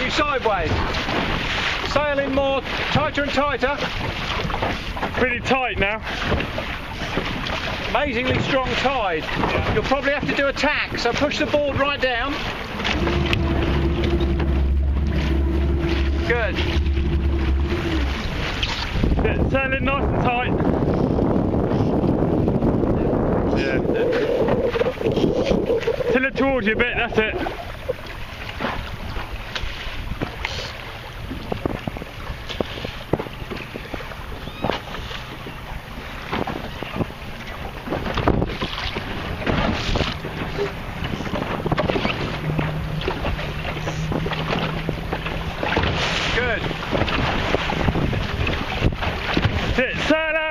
you sideways. Sail in more, tighter and tighter. Pretty tight now. Amazingly strong tide. Yeah. You'll probably have to do a tack, so push the board right down. Good. Yeah, sailing nice and tight. Yeah. Tilt it towards you a bit, that's it. Good. Sail out.